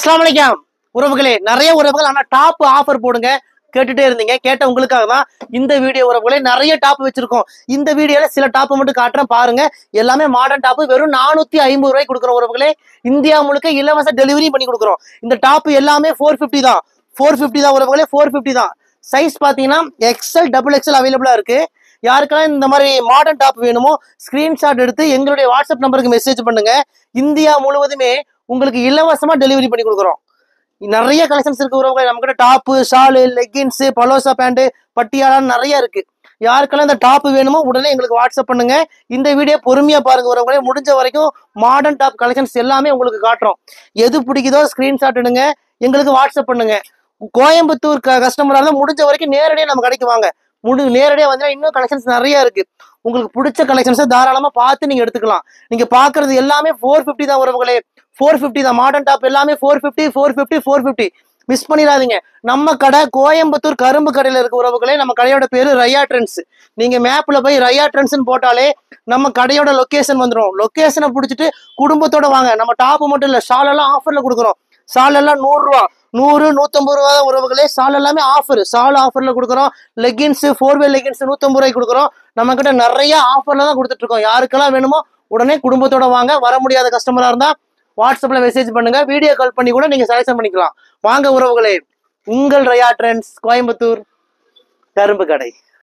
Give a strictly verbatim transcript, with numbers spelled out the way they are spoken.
அஸ்ஸலாமு அலைக்கும் உறவுகளே, நிறைய உறவுகள் ஆனா டாப் ஆஃபர் போடுங்க கேட்டுட்டே இருந்தீங்க. கேட்ட உங்களுக்காக தான் இந்த வீடியோ உறவுகளே. நிறைய டாப் வச்சிருக்கோம். இந்த வீடியோல சில டாப் மட்டும் காட்டுறேன் பாருங்க. எல்லாமே மாடர்ன் டாப், வெறும் நானூத்தி ஐம்பது ரூபாய்க்கு கொடுக்குறோம் உறவுகளே. இந்தியா முழுக்க இலவச டெலிவரி பண்ணி கொடுக்குறோம். இந்த டாப் எல்லாமே ஃபோர் பிப்டி தான், ஃபோர் பிப்டி தான் உறவுகளே, ஃபோர் பிப்டி தான். சைஸ் பாத்தீங்கன்னா எக்ஸ்எல் டபுள் எக்ஸ்எல் அவைலபிளா இருக்கு. யாருக்கெல்லாம் இந்த மாதிரி மாடர்ன் டாப் வேணுமோ ஸ்கிரீன்ஷாட் எடுத்து எங்களுடைய வாட்ஸ்அப் நம்பருக்கு மெசேஜ் பண்ணுங்க. இந்தியா முழுவதுமே உங்களுக்கு இலவசமா டெலிவரி பண்ணி கொடுக்குறோம். நிறைய கலெக்ஷன்ஸ் இருக்கு உறவுகள். நம்ம கிட்ட top, shawl, leggings, palazzo pant, பட்டியாலான்னு நிறைய இருக்கு. யாருக்கெல்லாம் இந்த டாப் வேணுமோ உடனே எங்களுக்கு வாட்ஸ்அப் பண்ணுங்க. இந்த வீடியோ பொறுமையா பாருங்க உறவுகளே. முடிஞ்ச வரைக்கும் மாடர்ன் டாப் கலெக்ஷன்ஸ் எல்லாமே உங்களுக்கு காட்டுறோம். எது பிடிக்குதோ ஸ்கிரீன்ஷாட் எடுங்க, எங்களுக்கு வாட்ஸ்அப் பண்ணுங்க. கோயம்புத்தூர் கஸ்டமரா இருந்தா முடிஞ்ச வரைக்கும் நேரடியாக நம்ம கடைக்கு வாங்க. முடி நேரடியாக வந்தா இன்னும் கலெக்ஷன்ஸ் நிறைய இருக்கு. உங்களுக்கு பிடிச்ச கலெக்ஷன்ஸை தாராளமா பார்த்து நீங்க எடுத்துக்கலாம். நீங்க பாக்குறது எல்லாமே ஃபோர் பிப்டி தான் உறவுகளே, ஃபோர் பிப்டி தான். மாடர்ன் டாப் எல்லாமே four fifty, four fifty, four fifty. Miss பண்ணிடாதீங்க. நம்ம கடை கோயம்புத்தூர் கரும்பு கடையில இருக்க உறவுகளே. நம்ம கடையோட பேரு ரையா ட்ரெண்ட்ஸ். நீங்க மேப்ல போய் ரையா ட்ரெண்ட்ஸ் போட்டாலே நம்ம கடையோட லொகேஷன் வந்துடும். லொகேஷனை பிடிச்சிட்டு குடும்பத்தோட வாங்க. நம்ம டாப் மட்டும் இல்ல, ஷால் எல்லாம் ஆஃபர்ல கொடுக்குறோம். ஷால் எல்லாம் நூறு ரூபா, நூறு நூத்தம்பது ரூபா தான் உறவுகளே. ஷால் எல்லாமே ஆஃபர், ஷால் ஆஃபர்ல கொடுக்குறோம். லெகின்ஸ், ஃபோர் வே லெகின்ஸ் நூத்தம்பது ரூபாய்க்கு கொடுக்குறோம். நம்ம கிட்ட நிறைய ஆஃபர்ல தான் கொடுத்துட்டு இருக்கோம். யாருக்கெல்லாம் வேணுமோ உடனே குடும்பத்தோட வாங்க. வர முடியாத கஸ்டமரா இருந்தா வாட்ஸ்அப்ல மெசேஜ் பண்ணுங்க, வீடியோ கால் பண்ணி கூட நீங்க செலக்ஷன் பண்ணிக்கலாம். வாங்க உறவுகளே, உங்கள் ரையா ட்ரெண்ட்ஸ், கோயம்புத்தூர் கரும்பு கடை.